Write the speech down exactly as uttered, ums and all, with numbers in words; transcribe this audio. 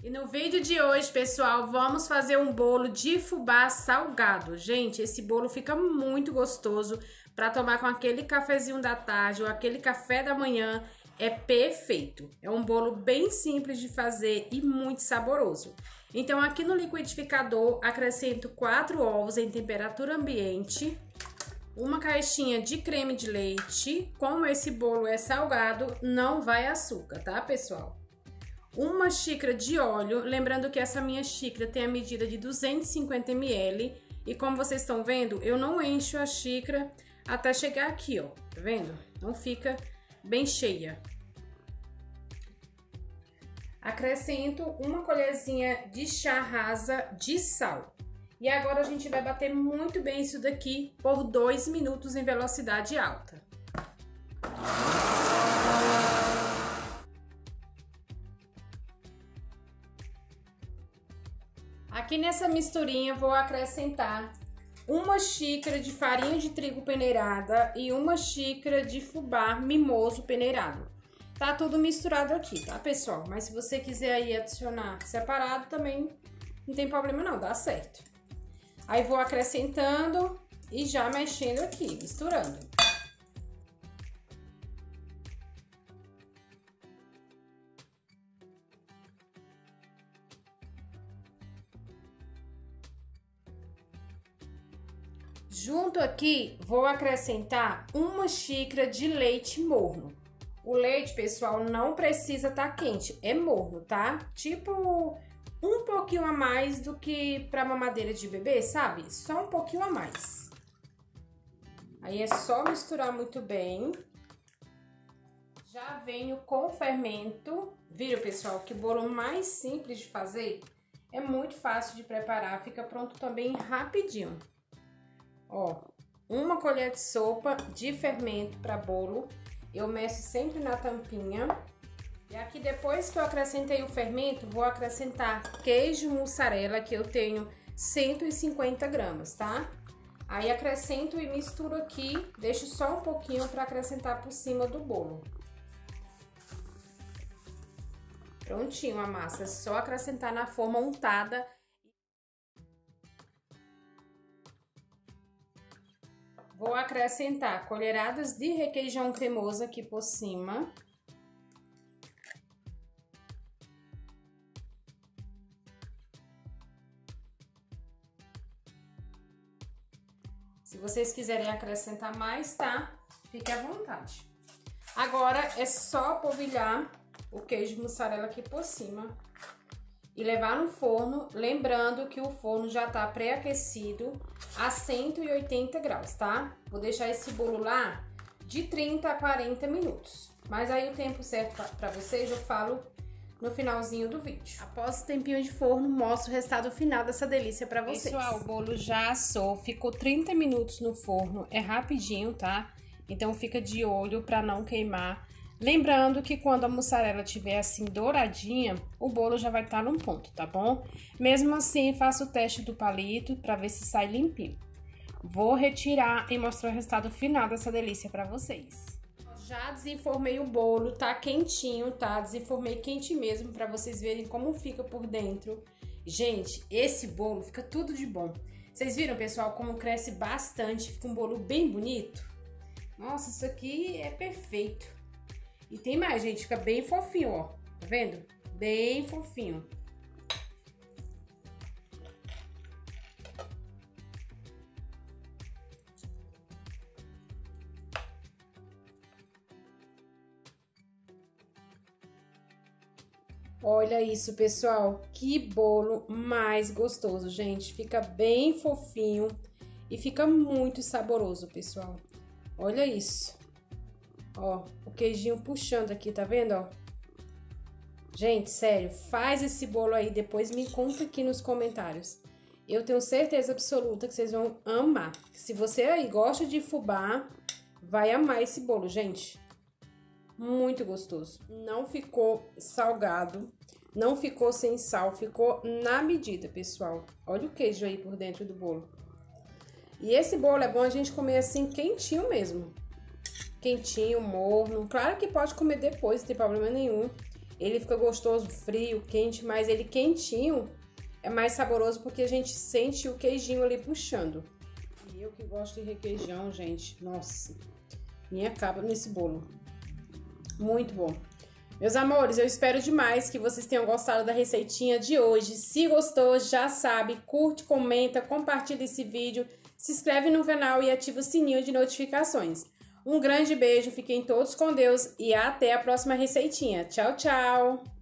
E no vídeo de hoje, pessoal, vamos fazer um bolo de fubá salgado. Gente, esse bolo fica muito gostoso para tomar com aquele cafezinho da tarde ou aquele café da manhã. É perfeito. É um bolo bem simples de fazer e muito saboroso. Então, aqui no liquidificador, acrescento quatro ovos em temperatura ambiente, uma caixinha de creme de leite. Como esse bolo é salgado, não vai açúcar, tá, pessoal? Uma xícara de óleo, lembrando que essa minha xícara tem a medida de duzentos e cinquenta mililitros. E como vocês estão vendo, eu não encho a xícara até chegar aqui, ó. Tá vendo? Não fica bem cheia. Acrescento uma colherzinha de chá rasa de sal. E agora a gente vai bater muito bem isso daqui por dois minutos em velocidade alta. Aqui nessa misturinha vou acrescentar uma xícara de farinha de trigo peneirada e uma xícara de fubá mimoso peneirado. Tá tudo misturado aqui, tá, pessoal? Mas se você quiser aí adicionar separado também não tem problema não, dá certo. Aí vou acrescentando e já mexendo aqui, misturando. Junto aqui, vou acrescentar uma xícara de leite morno. O leite, pessoal, não precisa estar quente, é morno, tá? Tipo, um pouquinho a mais do que pra mamadeira de bebê, sabe? Só um pouquinho a mais. Aí é só misturar muito bem. Já venho com o fermento. Viram, pessoal, que bolo mais simples de fazer? É muito fácil de preparar, fica pronto também rapidinho. Ó, uma colher de sopa de fermento para bolo, eu meço sempre na tampinha. E aqui depois que eu acrescentei o fermento, vou acrescentar queijo mussarela, que eu tenho cento e cinquenta gramas, tá? Aí acrescento e misturo aqui, deixo só um pouquinho para acrescentar por cima do bolo. Prontinho a massa, é só acrescentar na forma untada. Vou acrescentar colheradas de requeijão cremoso aqui por cima. Se vocês quiserem acrescentar mais, tá? Fique à vontade. Agora é só polvilhar o queijo mussarela aqui por cima e levar no forno, lembrando que o forno já tá pré-aquecido a cento e oitenta graus, tá? Vou deixar esse bolo lá de trinta a quarenta minutos. Mas aí o tempo certo para vocês eu falo no finalzinho do vídeo. Após o tempinho de forno, mostro o resultado final dessa delícia para vocês. Pessoal, o bolo já assou, ficou trinta minutos no forno, é rapidinho, tá? Então fica de olho para não queimar. Lembrando que quando a mussarela estiver assim douradinha, o bolo já vai estar no ponto, tá bom? Mesmo assim, faço o teste do palito para ver se sai limpinho. Vou retirar e mostrar o resultado final dessa delícia para vocês. Já desenformei o bolo, tá quentinho, tá? Desenformei quente mesmo para vocês verem como fica por dentro. Gente, esse bolo fica tudo de bom. Vocês viram, pessoal, como cresce bastante, fica um bolo bem bonito? Nossa, isso aqui é perfeito. E tem mais, gente, fica bem fofinho, ó, tá vendo? Bem fofinho. Olha isso, pessoal, que bolo mais gostoso, gente. Fica bem fofinho e fica muito saboroso, pessoal. Olha isso. Ó, o queijinho puxando aqui, tá vendo, ó? Gente, sério, faz esse bolo aí, depois me conta aqui nos comentários. Eu tenho certeza absoluta que vocês vão amar. Se você aí gosta de fubá, vai amar esse bolo, gente. Muito gostoso. Não ficou salgado, não ficou sem sal, ficou na medida, pessoal. Olha o queijo aí por dentro do bolo. E esse bolo é bom a gente comer assim quentinho mesmo. Quentinho, morno. Claro que pode comer depois, não tem problema nenhum. Ele fica gostoso, frio, quente, mas ele quentinho é mais saboroso porque a gente sente o queijinho ali puxando. E eu que gosto de requeijão, gente, nossa, me acaba nesse bolo. Muito bom. Meus amores, eu espero demais que vocês tenham gostado da receitinha de hoje. Se gostou, já sabe, curte, comenta, compartilha esse vídeo, se inscreve no canal e ativa o sininho de notificações. Um grande beijo, fiquem todos com Deus e até a próxima receitinha. Tchau, tchau!